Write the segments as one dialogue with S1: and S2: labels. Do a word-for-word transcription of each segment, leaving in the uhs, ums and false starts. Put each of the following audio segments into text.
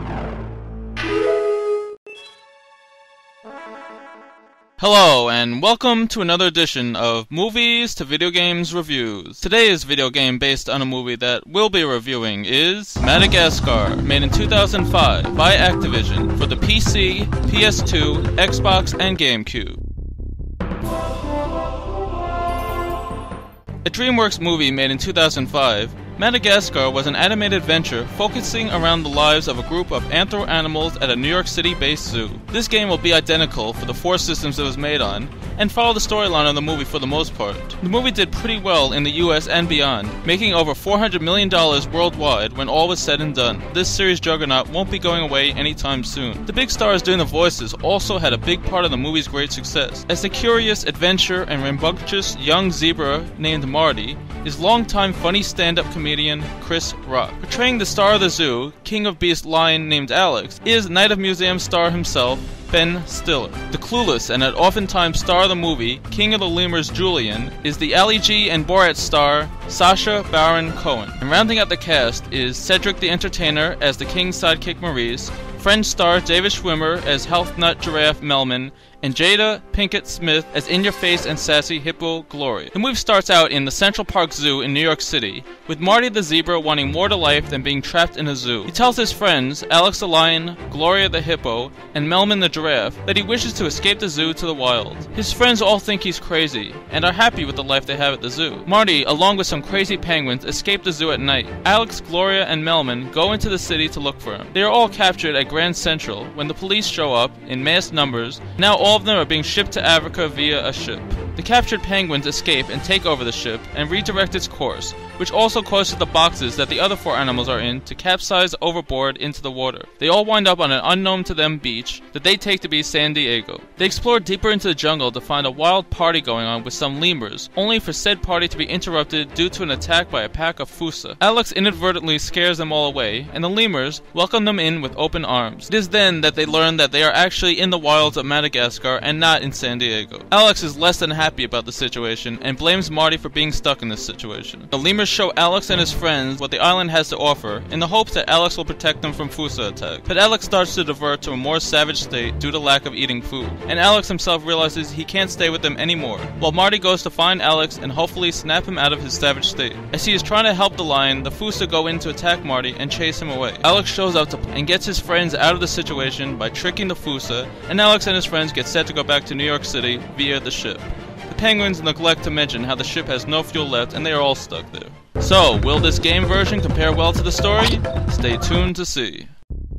S1: Hello, and welcome to another edition of Movies to Video Games Reviews. Today's video game based on a movie that we'll be reviewing is Madagascar, made in two thousand five by Activision for the P C, P S two, Xbox, and GameCube. A DreamWorks movie made in two thousand five, Madagascar was an animated venture focusing around the lives of a group of anthro-animals at a New York City-based zoo. This game will be identical for the four systems it was made on, and follow the storyline of the movie for the most part. The movie did pretty well in the U S and beyond, making over four hundred million dollars worldwide when all was said and done. This series juggernaut won't be going away anytime soon. The big stars doing the voices also had a big part of the movie's great success, as the curious, adventure, and rambunctious young zebra named Marty is longtime funny stand-up comedian Chris Rock. Portraying the star of the zoo, king of beast lion named Alex, is Night of Museum star himself, Ben Stiller. The clueless and at oftentimes star of the movie, King of the Lemurs Julian, is the Ali G and Borat star, Sacha Baron Cohen. And rounding out the cast is Cedric the Entertainer as the king's sidekick Maurice, French star David Schwimmer as health nut giraffe Melman, and Jada Pinkett Smith as in-your-face and sassy hippo Gloria. The movie starts out in the Central Park Zoo in New York City, with Marty the zebra wanting more to life than being trapped in a zoo. He tells his friends, Alex the lion, Gloria the hippo, and Melman the giraffe, that he wishes to escape the zoo to the wild. His friends all think he's crazy, and are happy with the life they have at the zoo. Marty, along with some crazy penguins, escape the zoo at night. Alex, Gloria, and Melman go into the city to look for him. They are all captured at Grand Central when the police show up in mass numbers. Now all of them are being shipped to Africa via a ship. The captured penguins escape and take over the ship and redirect its course, which also causes the boxes that the other four animals are in to capsize overboard into the water. They all wind up on an unknown to them beach that they take to be San Diego. They explore deeper into the jungle to find a wild party going on with some lemurs, only for said party to be interrupted due to an attack by a pack of Fusa. Alex inadvertently scares them all away, and the lemurs welcome them in with open arms. It is then that they learn that they are actually in the wilds of Madagascar and not in San Diego. Alex is less than happy about the situation and blames Marty for being stuck in this situation. The lemurs show Alex and his friends what the island has to offer in the hopes that Alex will protect them from Fusa attack. But Alex starts to divert to a more savage state due to lack of eating food, and Alex himself realizes he can't stay with them anymore, while Marty goes to find Alex and hopefully snap him out of his savage state. As he is trying to help the lion, the Fusa go in to attack Marty and chase him away. Alex shows up to and gets his friends out of the situation by tricking the Fusa, and Alex and his friends get set to go back to New York City via the ship. The penguins neglect to mention how the ship has no fuel left and they are all stuck there. So, will this game version compare well to the story? Stay tuned to see.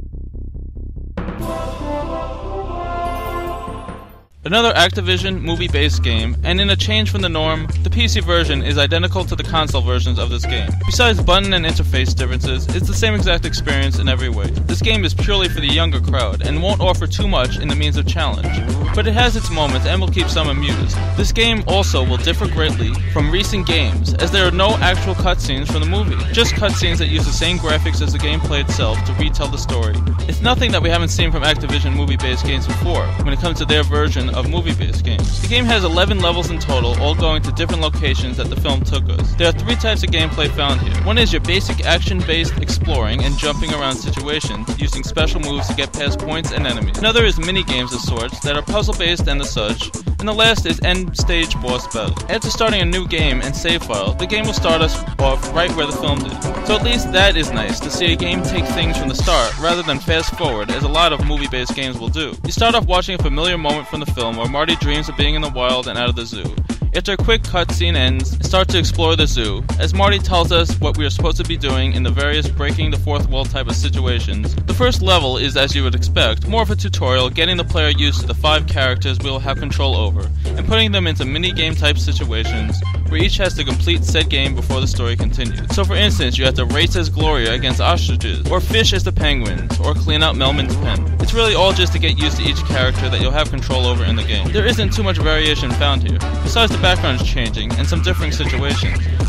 S1: Another Activision movie-based game, and in a change from the norm, the P C version is identical to the console versions of this game. Besides button and interface differences, it's the same exact experience in every way. This game is purely for the younger crowd, and won't offer too much in the means of challenge, but it has its moments and will keep some amused. This game also will differ greatly from recent games, as there are no actual cutscenes from the movie, just cutscenes that use the same graphics as the gameplay itself to retell the story. It's nothing that we haven't seen from Activision movie-based games before, when it comes to their version of movie-based games. The game has eleven levels in total, all going to different locations that the film took us. There are three types of gameplay found here. One is your basic action-based exploring and jumping around situations, using special moves to get past points and enemies. Another is mini-games of sorts that are puzzle-based and the such, and the last is end-stage boss battle. After starting a new game and save file, the game will start us off right where the film did. So at least that is nice, to see a game take things from the start, rather than fast-forward, as a lot of movie-based games will do. You start off watching a familiar moment from the film where Marty dreams of being in the wild and out of the zoo. After a quick cutscene ends, and start to explore the zoo, as Marty tells us what we are supposed to be doing in the various breaking the fourth wall type of situations. The first level is, as you would expect, more of a tutorial getting the player used to the five characters we will have control over, and putting them into mini-game type situations, where each has to complete said game before the story continues. So for instance, you have to race as Gloria against ostriches, or fish as the penguins, or clean out Melman's pen. It's really all just to get used to each character that you'll have control over in the game. There isn't too much variation found here, besides the backgrounds changing and some differing situations.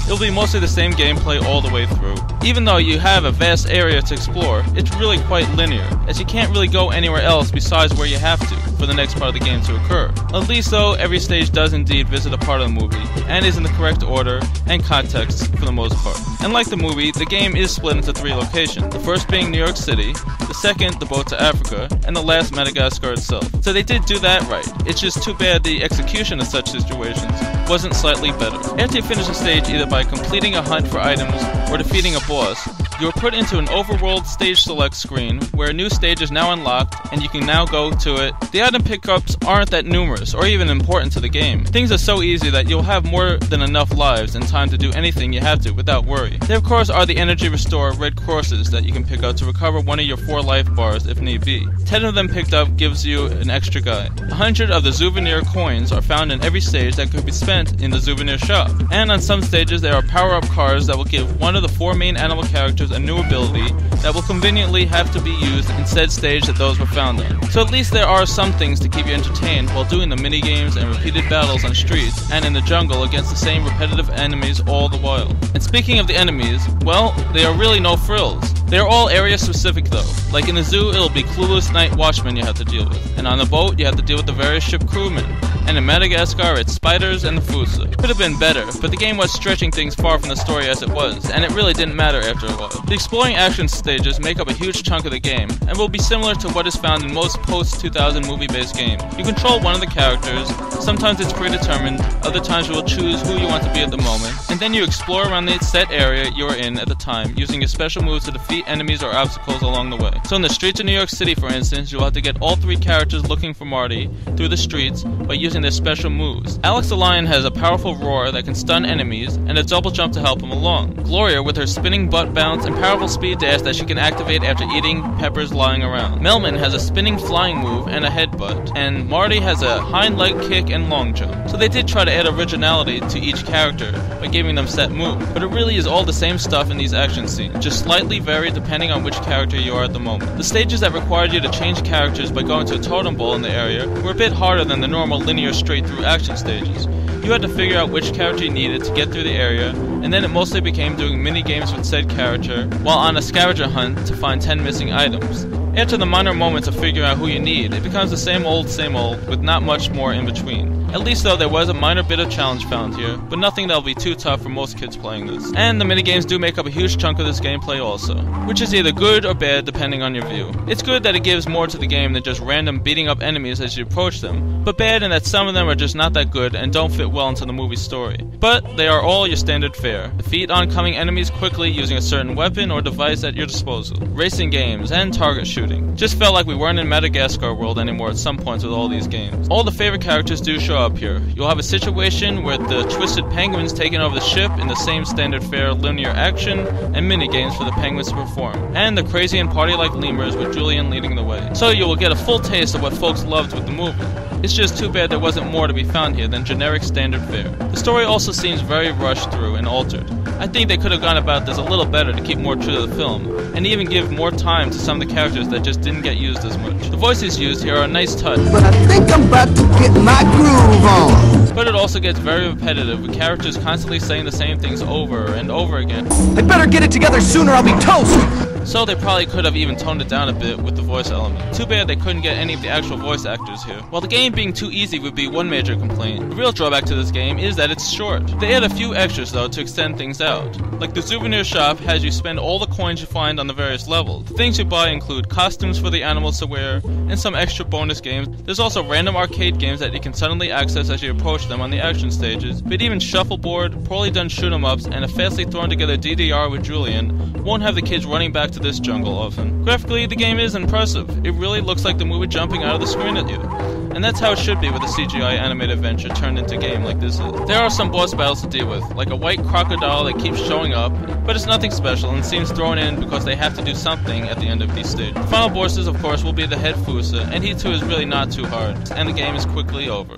S1: it'll be mostly the same gameplay all the way through. Even though you have a vast area to explore, it's really quite linear, as you can't really go anywhere else besides where you have to for the next part of the game to occur. At least though, every stage does indeed visit a part of the movie, and is in the correct order and context for the most part. And like the movie, the game is split into three locations, the first being New York City, the second the boat to Africa, and the last Madagascar itself. So they did do that right. It's just too bad the execution of such situations wasn't slightly better. After you finish a stage either by completing a hunt for items or defeating a boss, you are put into an overworld stage select screen where a new stage is now unlocked and you can now go to it. The item pickups aren't that numerous or even important to the game. Things are so easy that you'll have more than enough lives and time to do anything you have to without worry. There of course are the energy restore red courses that you can pick up to recover one of your four life bars if need be. ten of them picked up gives you an extra guy. one hundred of the souvenir coins are found in every stage that could be spent in the souvenir shop. And on some stages there are power-up cards that will give one of the four main animal characters a new ability that will conveniently have to be used in said stage that those were found on. So at least there are some things to keep you entertained while doing the mini-games and repeated battles on streets and in the jungle against the same repetitive enemies all the while. And speaking of the enemies, well, they are really no frills. They are all area specific though. Like in the zoo, it'll be clueless night watchmen you have to deal with. And on the boat, you have to deal with the various ship crewmen. And in Madagascar, it's spiders and the Fusa. Could have been better, but the game was stretching things far from the story as it was, and it really didn't matter after a while. The exploring action stages make up a huge chunk of the game, and will be similar to what is found in most post two thousand movie-based games. You control one of the characters, sometimes it's predetermined, other times you will choose who you want to be at the moment, and then you explore around the set area you are in at the time, using your special moves to defeat enemies or obstacles along the way. So in the streets of New York City, for instance, you'll have to get all three characters looking for Marty through the streets by using their special moves. Alex the Lion has a powerful roar that can stun enemies, and a double jump to help him along. Gloria with her spinning butt bounce and powerful speed dash that she can activate after eating peppers lying around. Melman has a spinning flying move and a headbutt, and Marty has a hind leg kick and long jump. So they did try to add originality to each character by giving them set moves, but it really is all the same stuff in these action scenes, just slightly varied depending on which character you are at the moment. The stages that required you to change characters by going to a totem pole in the area were a bit harder than the normal linear straight through action stages. You had to figure out which character you needed to get through the area, and then it mostly became doing mini games with said character while on a scavenger hunt to find ten missing items. After the minor moments of figuring out who you need, it becomes the same old same old with not much more in between. At least though there was a minor bit of challenge found here, but nothing that'll be too tough for most kids playing this. And the minigames do make up a huge chunk of this gameplay also, which is either good or bad depending on your view. It's good that it gives more to the game than just random beating up enemies as you approach them, but bad in that some of them are just not that good and don't fit well into the movie's story. But they are all your standard fare. Defeat oncoming enemies quickly using a certain weapon or device at your disposal. Racing games and target shooting. Just felt like we weren't in Madagascar world anymore at some points with all these games. All the favorite characters do show up here. You'll have a situation where the twisted penguins taking over the ship in the same standard fare linear action and mini games for the penguins to perform. And the crazy and party-like lemurs with Julian leading the way. So you will get a full taste of what folks loved with the movie. It's just too bad there wasn't more to be found here than generic standard fare. The story also seems very rushed through and altered. I think they could have gone about this a little better to keep more true to the film, and even give more time to some of the characters that just didn't get used as much. The voices used here are a nice touch,
S2: but I think I'm about to get my groove on.
S1: But it also gets very repetitive, with characters constantly saying the same things over and over again.
S2: I better get it together sooner, I'll be toast!
S1: So they probably could have even toned it down a bit with the voice element. Too bad they couldn't get any of the actual voice actors here. While the game being too easy would be one major complaint, the real drawback to this game is that it's short. They add a few extras though to extend things out. Like the souvenir shop has you spend all the coins you find on the various levels. The things you buy include costumes for the animals to wear, and some extra bonus games. There's also random arcade games that you can suddenly access as you approach them on the action stages, but even shuffleboard, poorly done shoot 'em ups, and a fastly thrown together D D R with Julian won't have the kids running back to this jungle often. Graphically, the game is impressive. It really looks like the movie jumping out of the screen at you. And that's how it should be with a C G I animated adventure turned into game like this is. There are some boss battles to deal with, like a white crocodile that keeps showing up, but it's nothing special and seems thrown in because they have to do something at the end of these stages. The final bosses, of course, will be the head Fusa, and he too is really not too hard, and the game is quickly over.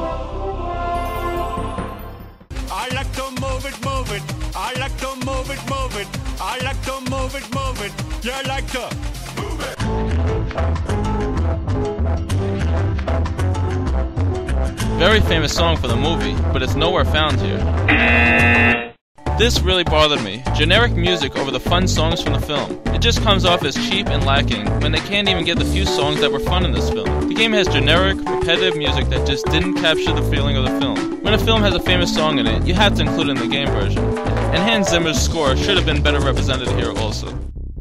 S3: I like to move it, move it. I like to move it, move it. I like to move it, move it. You like to move it.
S1: Very famous song for the movie, but it's nowhere found here. This really bothered me. Generic music over the fun songs from the film. It just comes off as cheap and lacking when they can't even get the few songs that were fun in this film. The game has generic, repetitive music that just didn't capture the feeling of the film. When a film has a famous song in it, you have to include it in the game version. And Hans Zimmer's score should have been better represented here also.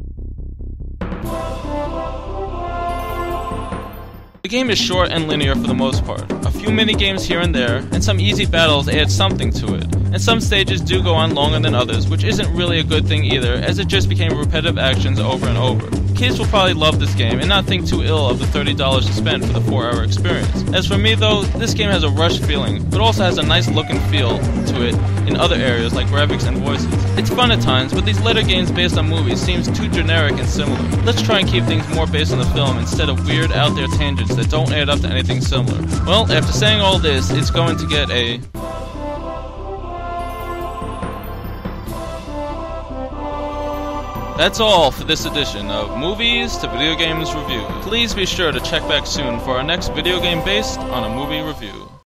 S1: The game is short and linear for the most part. A few mini-games here and there, and some easy battles add something to it. And some stages do go on longer than others, which isn't really a good thing either, as it just became repetitive actions over and over. Kids will probably love this game and not think too ill of the thirty dollars to spend for the four hour experience. As for me though, this game has a rushed feeling, but also has a nice look and feel to it in other areas like graphics and voices. It's fun at times, but these later games based on movies seems too generic and similar. Let's try and keep things more based on the film instead of weird out there tangents that don't add up to anything similar. Well, after saying all this, it's going to get a... That's all for this edition of Movies to Video Games Review. Please be sure to check back soon for our next video game based on a movie review.